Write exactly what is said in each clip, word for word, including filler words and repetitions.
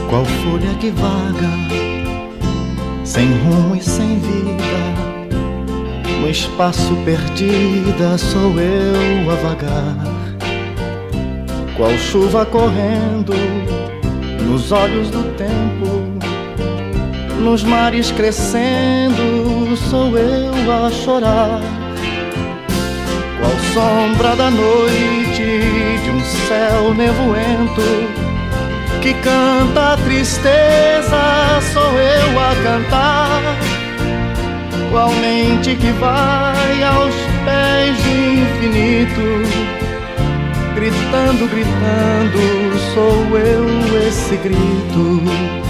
Qual folha que vaga, sem rumo e sem vida, no espaço perdida sou eu a vagar. Qual chuva correndo nos olhos do tempo, nos mares crescendo sou eu a chorar. Qual sombra da noite de um céu nevoento que canta a tristeza, sou eu a cantar. Qual mente que vai aos pés do infinito, gritando, gritando, sou eu esse grito.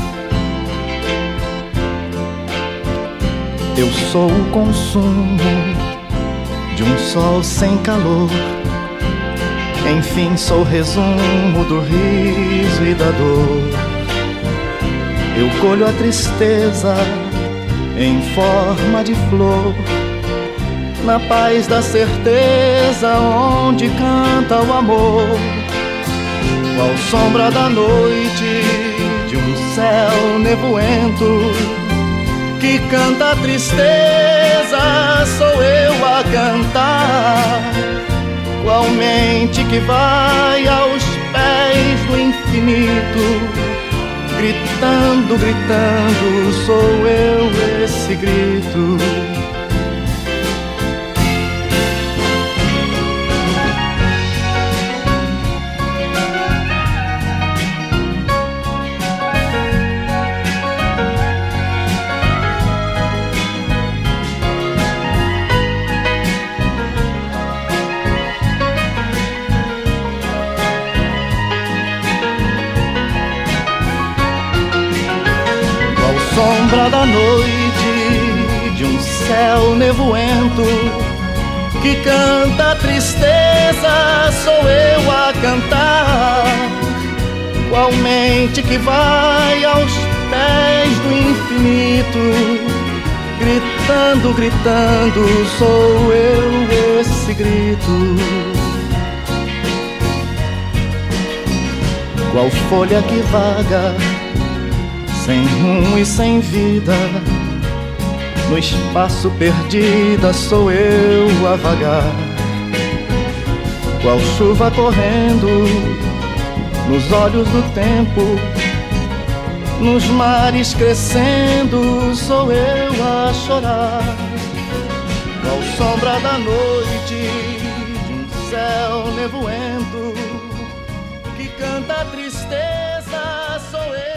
Eu sou o consumo de um sol sem calor, enfim sou resumo do riso e da dor. Eu colho a tristeza em forma de flor, na paz da certeza onde canta o amor. Qual sombra da noite de um céu nevoento que canta a tristeza, sou eu a cantar. Qual mente que vai aos pés do infinito, gritando, gritando, sou eu esse grito. Sombra da noite de um céu nevoento que canta a tristeza, sou eu a cantar. Qual mente que vai aos pés do infinito, gritando, gritando, sou eu esse grito. Qual folha que vaga, sem rumo e sem vida, no espaço perdida sou eu a vagar. Qual chuva correndo nos olhos do tempo, nos mares crescendo sou eu a chorar. Qual sombra da noite de um céu nevoento que canta a tristeza, sou eu